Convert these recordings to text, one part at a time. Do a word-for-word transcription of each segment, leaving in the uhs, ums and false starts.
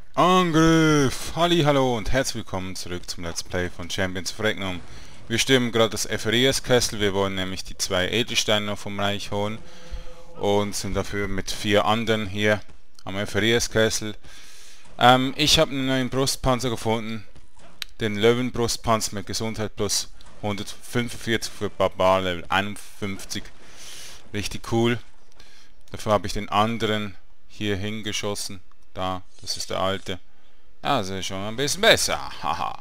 Angriff! Halli, hallo und herzlich willkommen zurück zum Let's Play von Champions of Regnum. Wir stimmen gerade das Ephorias-Kessel, wir wollen nämlich die zwei Edelsteine noch vom Reich holen und sind dafür mit vier anderen hier am Ephorias-Kessel. Ähm, ich habe einen neuen Brustpanzer gefunden, den Löwenbrustpanzer mit Gesundheit plus hundertfünfundvierzig für Barbar Level einundfünfzig. Richtig cool. Dafür habe ich den anderen hier hingeschossen. Da, das ist der alte. Also schon ein bisschen besser. Haha.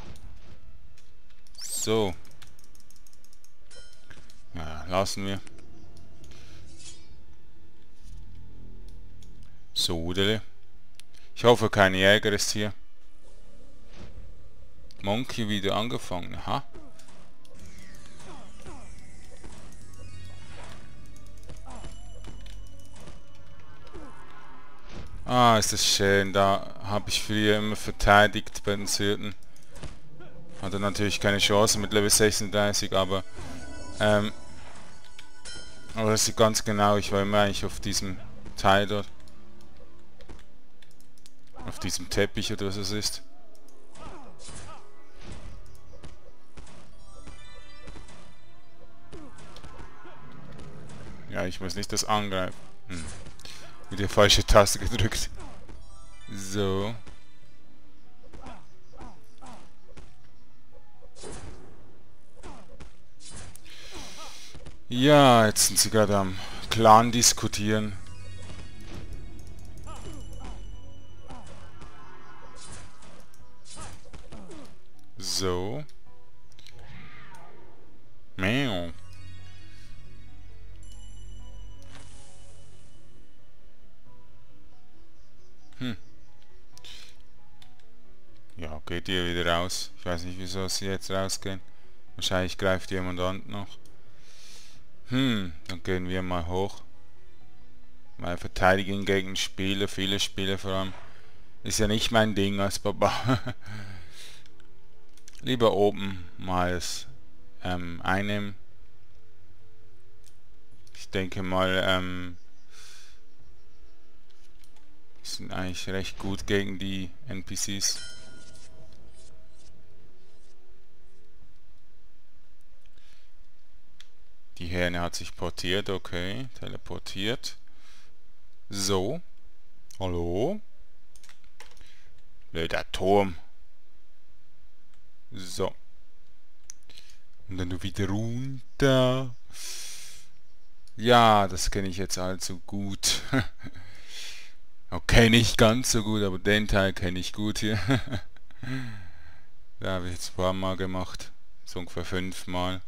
So. Ja, lassen wir. So, ich hoffe, kein Jäger ist hier. Monkey wieder angefangen. Aha. Ah, ist das schön. Da habe ich früher immer verteidigt bei den Syrten. Hatte natürlich keine Chance mit Level sechsunddreißig, aber ähm, aber das ist ganz genau. Ich war immer eigentlich auf diesem Teil dort. Auf diesem Teppich oder was es ist. Ja, ich muss nicht das angreifen. Hm. Mit der falsche Taste gedrückt. So. Ja, jetzt sind sie gerade am Clan diskutieren. So. Mäh. Hm. Ja, geht ihr wieder raus. Ich weiß nicht, wieso sie jetzt rausgehen. Wahrscheinlich greift jemand an noch. Hm, dann gehen wir mal hoch. Weil verteidigen gegen Spieler, viele Spieler vor allem, ist ja nicht mein Ding als Baba. Lieber oben mal es ähm, einnehmen. Ich denke mal, ähm, sind eigentlich recht gut gegen die N P Cs. Die Hähne hat sich portiert, okay, teleportiert. So, hallo? Blöder Turm. So. Und dann du wieder runter. Ja, das kenne ich jetzt allzu gut. Okay, nicht ganz so gut, aber den Teil kenne ich gut hier. Da habe ich jetzt ein paar Mal gemacht. So ungefähr fünf Mal.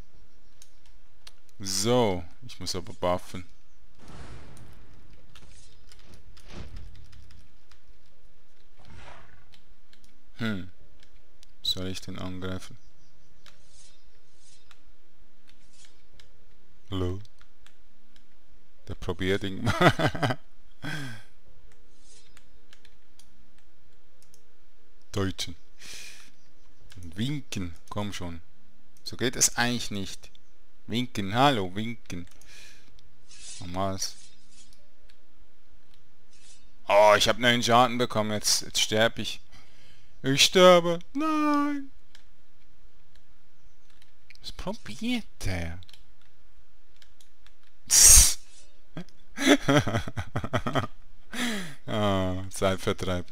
So, ich muss aber buffen. Hm. Soll ich den angreifen? Hallo? Der probiert irgendwann. Deutschen. Und winken, komm schon. So geht es eigentlich nicht. Winken, hallo, winken. Nochmals. Oh, ich habe neuen Schaden bekommen, jetzt, jetzt sterbe ich. Ich sterbe. Nein. Was probiert der? Ah, Zeitvertreib.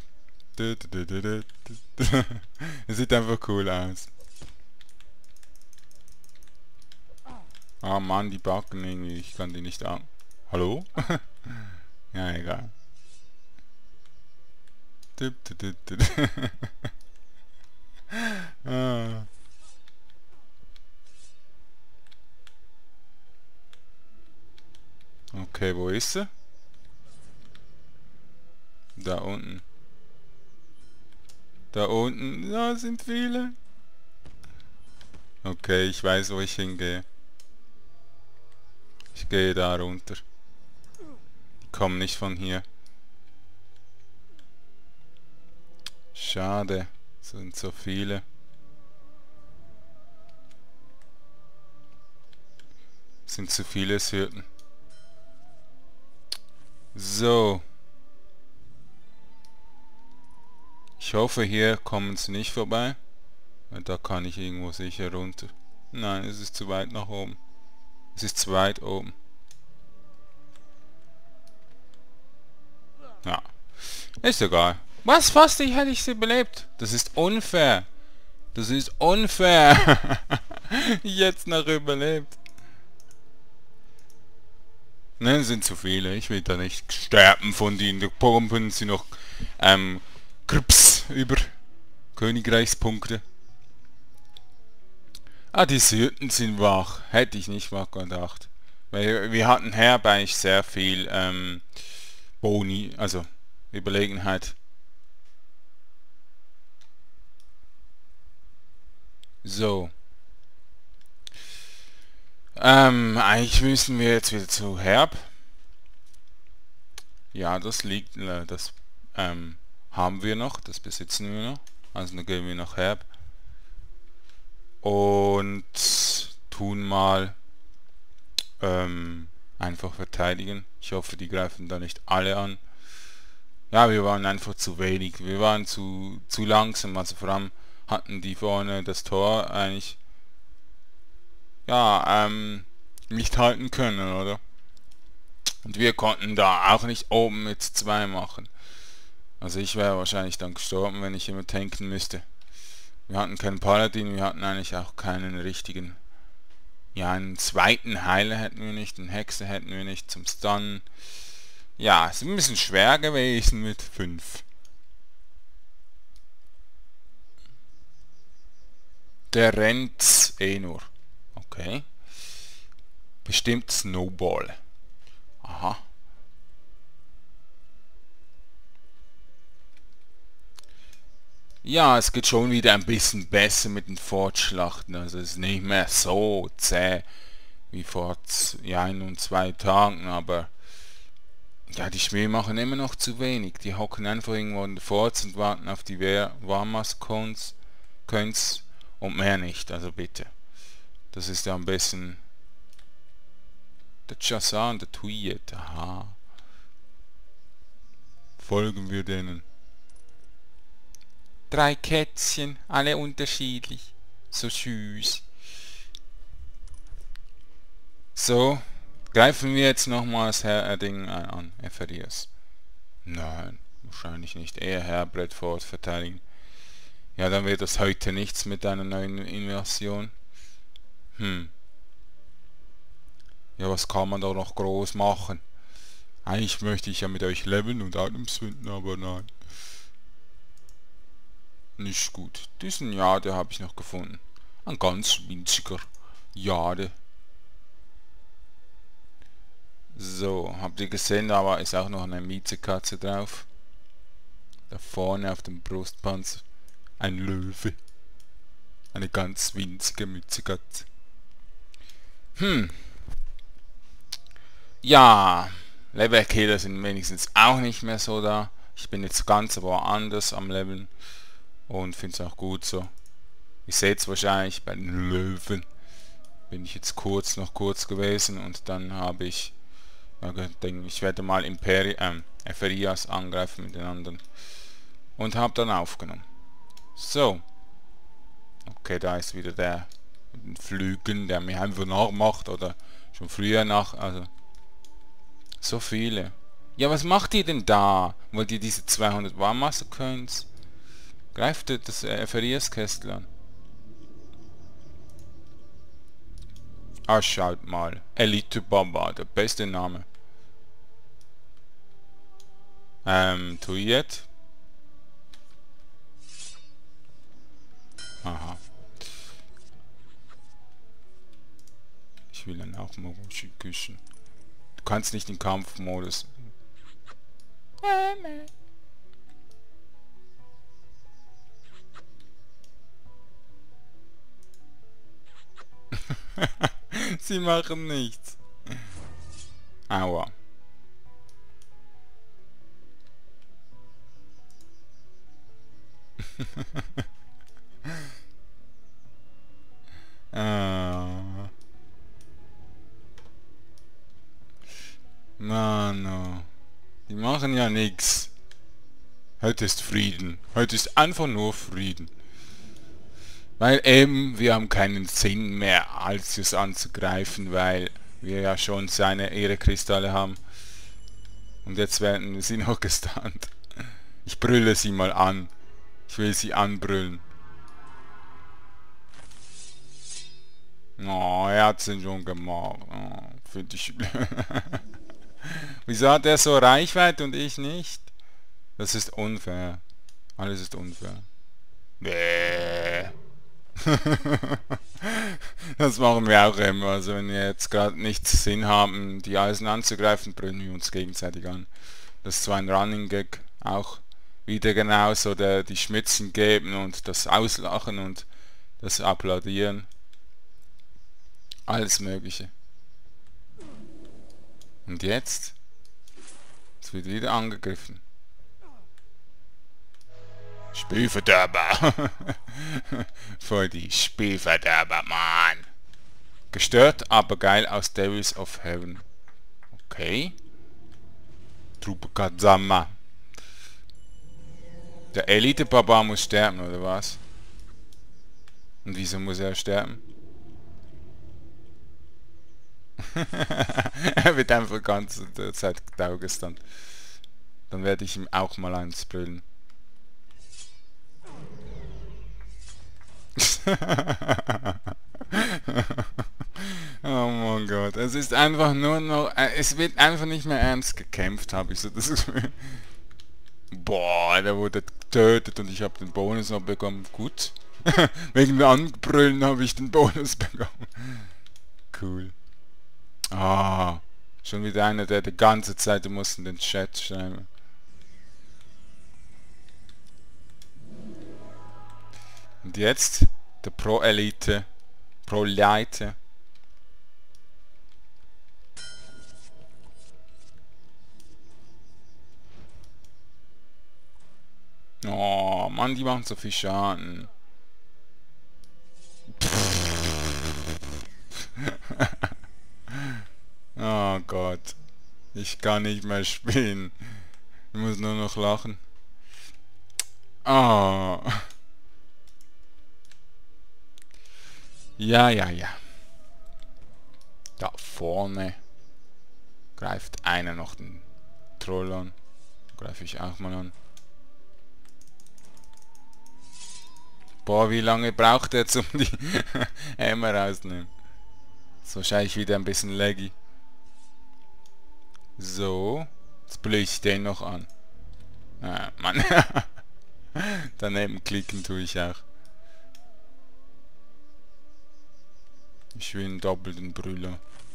Es sieht einfach cool aus. Ah Mann, die backen irgendwie. Ich kann die nicht an. Hallo? Ja, egal. Ah. Okay, wo ist sie? Da unten. Da unten. Da sind viele. Okay, ich weiß, wo ich hingehe. Ich gehe da runter. Die kommen nicht von hier. Schade. Es sind so viele. Es sind zu viele Syrten. So. Ich hoffe, hier kommen sie nicht vorbei. Da kann ich irgendwo sicher runter. Nein, es ist zu weit nach oben. Es ist zu weit oben. Ja. Ist egal. Was? Fast ich hätte ich sie überlebt. Das ist unfair. Das ist unfair. Jetzt noch überlebt. Ne, sind zu viele. Ich will da nicht sterben von denen. Da pumpen sie noch ähm, Krips über Königreichspunkte. Ah, die Süden sind wach. Hätte ich nicht mal gedacht. Weil wir hatten herbei sehr viel ähm, Boni, also Überlegenheit. So. Ähm, eigentlich müssen wir jetzt wieder zu Herb. Ja, das liegt, äh, das ähm, haben wir noch, das besitzen wir noch. Also dann gehen wir nach Herb. Und tun mal ähm, einfach verteidigen. Ich hoffe, die greifen da nicht alle an. Ja, wir waren einfach zu wenig. Wir waren zu, zu langsam. Also vor allem hatten die vorne das Tor eigentlich ja, ähm, nicht halten können, oder? Und wir konnten da auch nicht oben mit zwei machen. Also ich wäre wahrscheinlich dann gestorben, wenn ich immer tanken müsste. Wir hatten keinen Paladin, wir hatten eigentlich auch keinen richtigen. Ja, einen zweiten Heiler hätten wir nicht, einen Hexer hätten wir nicht zum Stun. Ja, es ist ein bisschen schwer gewesen mit fünf. Der rennt eh nur. Okay. Bestimmt Snowball. Aha. Ja, es geht schon wieder ein bisschen besser mit den Fortschlachten. Also es ist nicht mehr so zäh wie vor ja, ein und zwei Tagen, aber ja, die Schmäh machen immer noch zu wenig. Die hocken einfach irgendwo in der Forts und warten auf die Warmas-Coins und mehr nicht, also bitte. Das ist ja ein bisschen der Chassan, der Tweet. Aha. Folgen wir denen. Drei Kätzchen, alle unterschiedlich. So süß. So, greifen wir jetzt nochmals Herr äh, Ding an, Epharias. Nein, wahrscheinlich nicht. Eher Herr Bradford verteidigen. Ja, dann wird das heute nichts mit einer neuen Invasion. Hm. Ja, was kann man da noch groß machen? Eigentlich möchte ich ja mit euch leveln und Items finden, aber nein. Nicht gut. Diesen Jade habe ich noch gefunden. Ein ganz winziger Jade. So, habt ihr gesehen, da ist auch noch eine Miezekatze drauf. Da vorne auf dem Brustpanzer ein Löwe. Eine ganz winzige Miezekatze. Hm. Ja, Levelkiller sind wenigstens auch nicht mehr so da. Ich bin jetzt ganz woanders am Leveln. Und finde es auch gut so. Ihr seht es wahrscheinlich bei den Löwen. Bin ich jetzt kurz noch kurz gewesen und dann habe ich ja, denke, ich werde mal Imperi ähm, Epharias angreifen mit den anderen. Und habe dann aufgenommen. So. Okay, da ist wieder der mit den Flügen, der mir einfach nachmacht oder schon früher nach. Also so viele. Ja, was macht ihr denn da? Wollt ihr diese zweihundert Warmwasser könnt? Greift das äh, Epharias-Kästel an. Ah, schaut mal. Elite Baba, der beste Name. Ähm, Tuyet. Aha. Ich will dann auch mal küssen. Du kannst nicht in Kampfmodus. Sie machen nichts. Aua. ah. Mano. Die machen ja nichts. Heute ist Frieden. Heute ist einfach nur Frieden. Weil eben, wir haben keinen Sinn mehr, Altius anzugreifen, weil wir ja schon seine Ehrekristalle haben. Und jetzt werden sie noch gestunt. Ich brülle sie mal an. Ich will sie anbrüllen. Oh, er hat es schon gemacht. Oh, finde ich... Wieso hat er so Reichweite und ich nicht? Das ist unfair. Alles ist unfair. Bäh. Das machen wir auch immer. Also wenn wir jetzt gerade nichts Sinn haben, die Eisen anzugreifen, brüllen wir uns gegenseitig an. Das ist zwar ein Running Gag, auch wieder genauso der, die Schmitzen geben und das Auslachen und das Applaudieren. Alles Mögliche. Und jetzt? Es wird wieder angegriffen. Spielverderber. Voll die Spielverderber, Mann. Gestört, aber geil aus Devils of Heaven. Okay. Truppe Kazama. Der Elite-Barbar muss sterben, oder was? Und wieso muss er sterben? Er wird einfach die ganze Zeit daugestunt. Dann werde ich ihm auch mal eins brüllen. Oh mein Gott, es ist einfach nur noch, äh, es wird einfach nicht mehr ernst gekämpft, habe ich so das Gefühl. Boah, der wurde getötet und ich habe den Bonus noch bekommen. Gut. Wegen dem Anbrüllen habe ich den Bonus bekommen. Cool. Ah, schon wieder einer, der die ganze Zeit muss in den Chat schreiben. Und jetzt der Pro-Elite, Pro-Leite. Oh Mann, die machen so viel Schaden. Oh Gott. Ich kann nicht mehr spielen. Ich muss nur noch lachen. Oh. Ja, ja, ja. Da vorne greift einer noch den Troll an. Greife ich auch mal an. Boah, wie lange braucht er zum die Hämmer rausnehmen? Ist wahrscheinlich wieder ein bisschen laggy. So. Jetzt blöde ich den noch an. Ah, Mann. Daneben klicken tue ich auch. Ich will einen doppelten Brüller.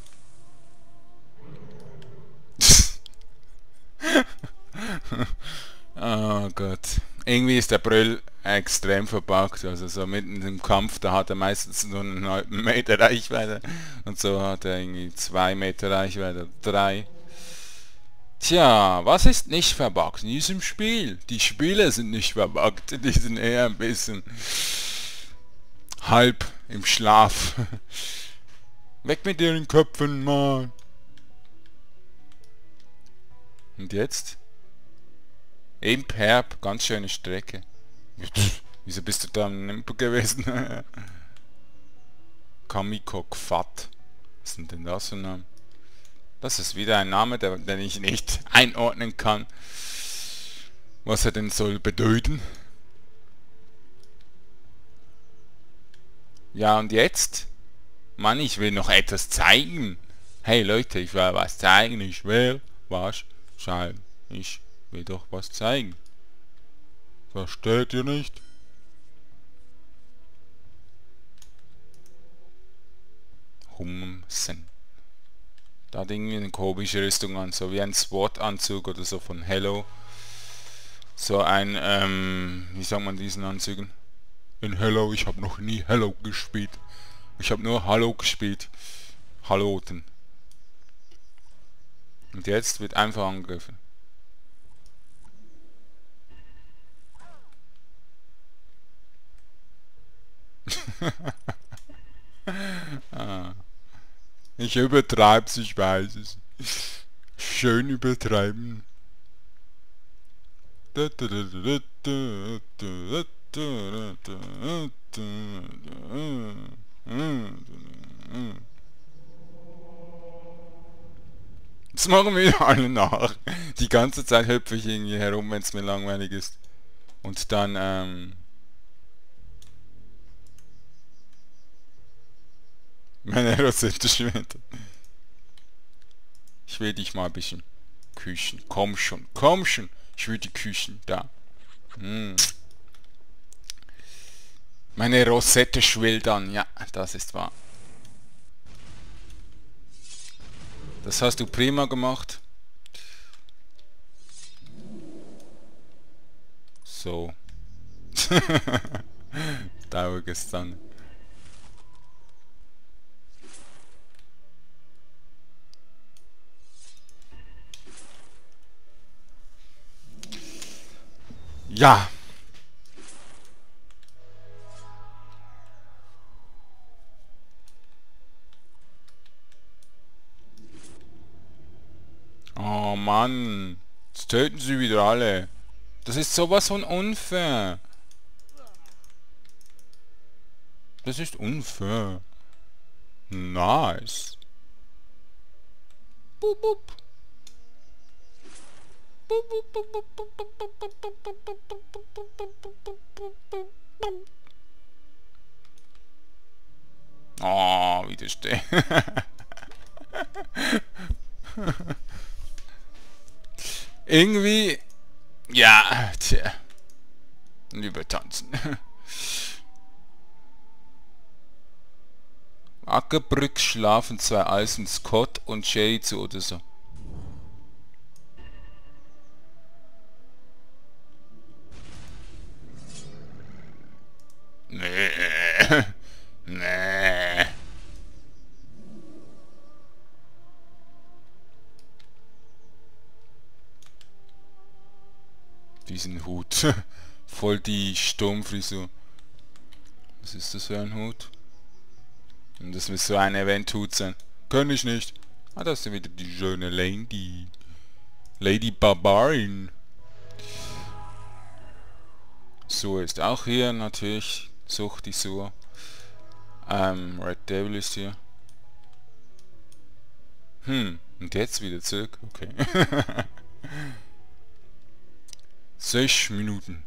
Oh Gott. Irgendwie ist der Brüll extrem verpackt. Also so mitten im Kampf, da hat er meistens nur einen halben Meter Reichweite. Und so hat er irgendwie zwei Meter Reichweite, drei. Tja, was ist nicht verbuggt in diesem Spiel? Die Spiele sind nicht verbuggt, die sind eher ein bisschen halb im Schlaf. Weg mit ihren Köpfen, Mann. Und jetzt? Imperb, ganz schöne Strecke. Wieso bist du da am Nimpo gewesen? Kamiko Kfat. Was sind denn das für Namen? Das ist wieder ein Name, der, den ich nicht einordnen kann. Was er denn soll bedeuten. Ja, und jetzt? Mann, ich will noch etwas zeigen. Hey Leute, ich will was zeigen. Ich will was zeigen. Ich will doch was zeigen. Versteht ihr nicht? Humsen. Da hat irgendwie eine komische Rüstung an, so wie ein SWAT-Anzug oder so von Hello. So ein, ähm, wie sagt man diesen Anzügen? In Hello, ich habe noch nie Hello gespielt. Ich habe nur Hallo gespielt. Halloten. Und jetzt wird einfach angegriffen. Ah. Ich übertreib's, ich weiß es. Schön übertreiben. Das machen wir alle nach. Die ganze Zeit hüpfe ich irgendwie herum, wenn es mir langweilig ist. Und dann, ähm... meine Rosette schwindet. Ich will dich mal ein bisschen küchen. Komm schon, komm schon. Ich will die küchen. Da. Hm. Meine Rosette schwillt an. Ja, das ist wahr. Das hast du prima gemacht. So. Dauerges dann. Ja. Oh Mann. Jetzt töten sie wieder alle. Das ist sowas von unfair. Das ist unfair. Nice. Boop, boop. Oh, wieder stehen. Irgendwie... Ja, tja. Lieber tanzen. Ackerbrück schlafen zwei Eisen, Scott und Sherry zu oder so. Nee. Nee. Diesen Hut. Voll die Sturmfrisur. Was ist das für ein Hut? Und das muss so ein Event-Hut sein. Kann ich nicht. Ah, das ist ja wieder die schöne Lady. Lady Barbarin. So ist auch hier natürlich. Sucht die Sur. Ähm, Red Devil ist hier. Hm, und jetzt wieder zurück. Okay. Sechs Minuten.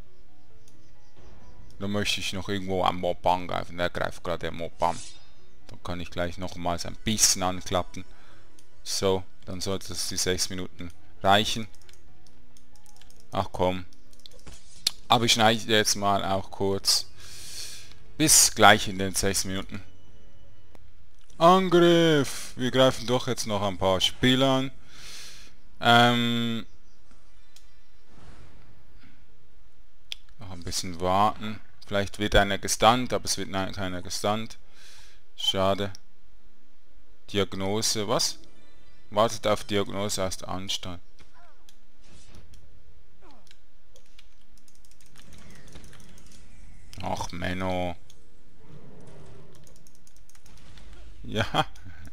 Dann möchte ich noch irgendwo am Mob angreifen. Der greift gerade der Mob an. Dann kann ich gleich nochmals ein bisschen anklappen. So, dann sollte es die sechs Minuten reichen. Ach komm. Aber ich schneide jetzt mal auch kurz. Bis gleich in den sechs Minuten. Angriff! Wir greifen doch jetzt noch ein paar Spieler an. Ähm... Noch ein bisschen warten. Vielleicht wird einer gestunt, aber es wird nein, keiner gestunt. Schade. Diagnose, was? Wartet auf Diagnose aus der Anstalt. Ach, Menno. Ja.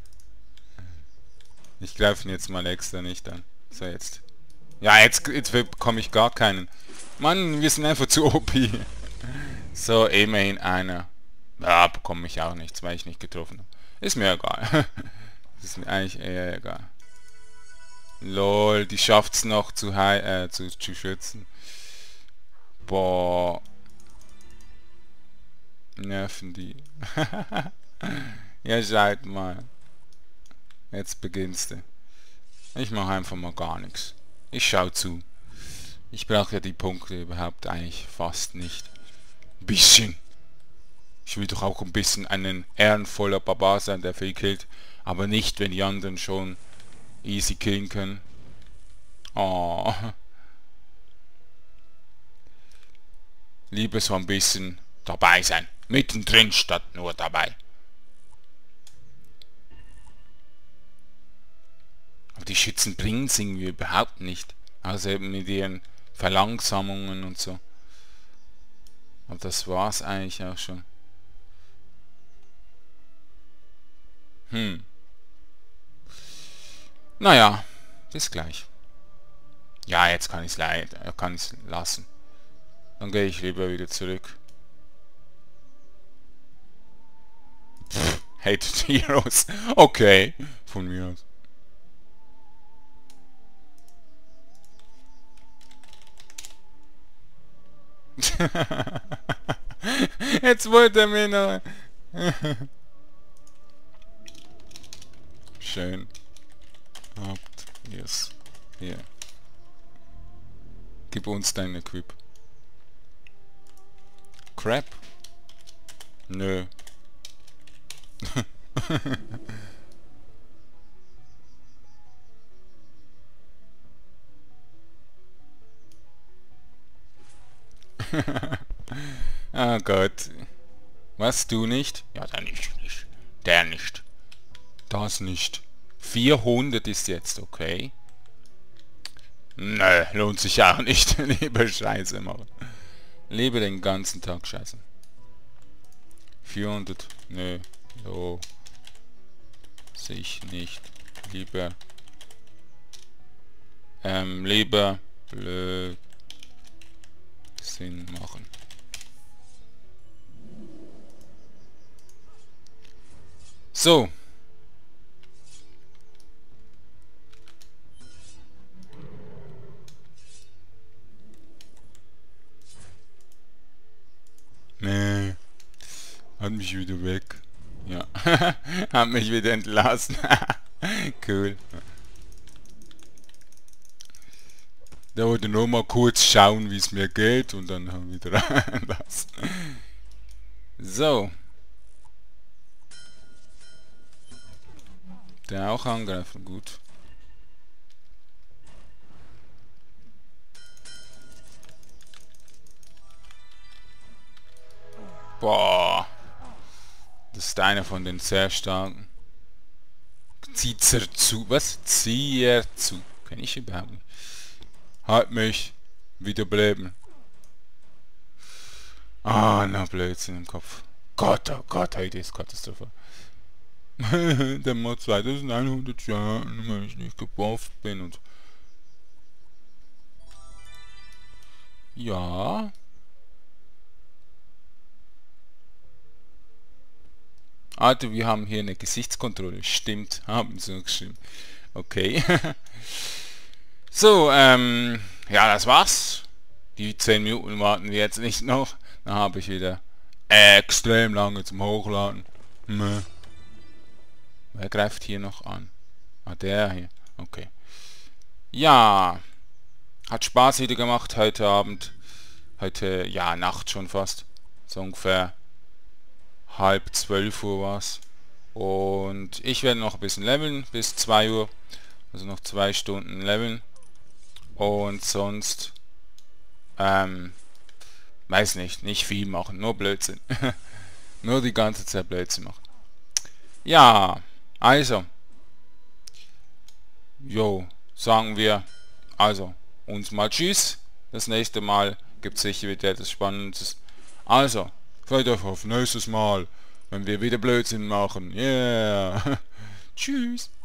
Ich greife ihn jetzt mal extra nicht an. So, jetzt. Ja, jetzt, jetzt bekomme ich gar keinen. Mann, wir sind einfach zu O P. So, immerhin einer. Ja, bekomme ich auch nichts, weil ich nicht getroffen habe. Ist mir egal. Ist mir eigentlich eher egal. Lol, die schafft's noch zu, äh, zu, zu schützen. Boah. Nerven die. Ja, schaut mal. Jetzt beginnst du. Ich mache einfach mal gar nichts. Ich schau zu. Ich brauche ja die Punkte überhaupt eigentlich fast nicht. Ein bisschen. Ich will doch auch ein bisschen ein ehrenvoller Barbar sein, der viel killt. Aber nicht, wenn die anderen schon easy killen können. Oh. Lieber so ein bisschen dabei sein. Mittendrin statt nur dabei. Aber die Schützen bringen es irgendwie überhaupt nicht. Also eben mit ihren Verlangsamungen und so. Aber das war's eigentlich auch schon. Hm. Naja, bis gleich. Ja, jetzt kann ich es kann ich's lassen. Dann gehe ich lieber wieder zurück. Pff, Hated Heroes. Okay, von mir aus. Jetzt wollte er mir noch... Schön. Habt ihr's hier. Gib uns dein Equip. Crap? Nö. Oh Gott. Was, du nicht? Ja, der nicht, nicht. Der nicht. Das nicht. vierhundert ist jetzt, okay. Nö, lohnt sich auch nicht. Lieber Scheiße machen. Lieber den ganzen Tag Scheiße. vierhundert. Nö. So. Sich nicht. Lieber. Ähm, lieber. Blöd. Sinn machen. So. Nee. Hat mich wieder weg. Ja. Hat mich wieder entlassen. Cool. Da wollte nur mal kurz schauen, wie es mir geht und dann haben wir wieder entlassen. So. Der auch angreifen, gut. Boah. Das ist einer von den sehr starken. Zieht zu. Was? Zieht zu. Kenn ich überhaupt nicht. Halt mich. Wiederbeleben. Ah, na Blödsinn im Kopf. Gott, oh Gott, heute ist Katastrophe. Der Mod zweitausendeinhundert Jahren, weil ich nicht gebufft bin und... Ja... Alter, wir haben hier eine Gesichtskontrolle. Stimmt, haben sie so geschrieben. Okay. So, ähm... ja, das war's. Die zehn Minuten warten wir jetzt nicht noch. Dann habe ich wieder extrem lange zum Hochladen. Mäh. Wer greift hier noch an? Ah, der hier. Okay. Ja. Hat Spaß wieder gemacht heute Abend. Heute, ja, Nacht schon fast. So ungefähr halb zwölf Uhr war's. Und ich werde noch ein bisschen leveln bis zwei Uhr. Also noch zwei Stunden leveln. Und sonst, ähm, weiß nicht, nicht viel machen. Nur Blödsinn. Nur die ganze Zeit Blödsinn machen. Ja. Also, jo, sagen wir, also, uns mal tschüss. Das nächste Mal gibt es sicher wieder etwas Spannendes. Also, freut euch auf nächstes Mal, wenn wir wieder Blödsinn machen. Yeah. Tschüss.